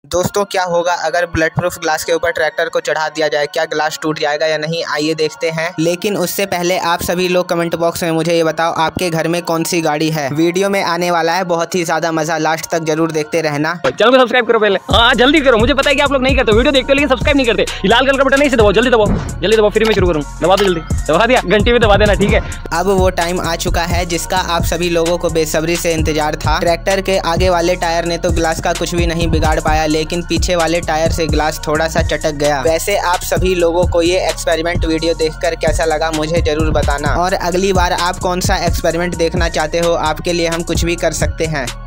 दोस्तों क्या होगा अगर बुलेट प्रूफ ग्लास के ऊपर ट्रैक्टर को चढ़ा दिया जाए, क्या ग्लास टूट जाएगा या नहीं, आइए देखते हैं। लेकिन उससे पहले आप सभी लोग कमेंट बॉक्स में मुझे ये बताओ आपके घर में कौन सी गाड़ी है। वीडियो में आने वाला है बहुत ही ज्यादा मजा, लास्ट तक जरूर देखते रहना। चैनल को सब्सक्राइब करो पहले, हाँ जल्दी करो। मुझे पता है कि आप लोग नहीं करते, वीडियो देखते हो लेकिन सब्सक्राइब नहीं करते। लाल कलर का बटन नहीं से दबाओ, जल्दी दबाओ, जल्दी दबाओ, फिर मैं शुरू करूँ। दबा दो, जल्दी दबा दिया, घंटी में दबा देना, ठीक है। अब वो टाइम आ चुका है जिसका आप सभी लोगों को बेसब्री से इंतजार था। ट्रैक्टर के आगे वाले टायर ने तो ग्लास का कुछ भी नहीं बिगाड़ पाया, लेकिन पीछे वाले टायर से ग्लास थोड़ा सा चटक गया। वैसे आप सभी लोगों को ये एक्सपेरिमेंट वीडियो देखकर कैसा लगा मुझे जरूर बताना, और अगली बार आप कौन सा एक्सपेरिमेंट देखना चाहते हो, आपके लिए हम कुछ भी कर सकते हैं।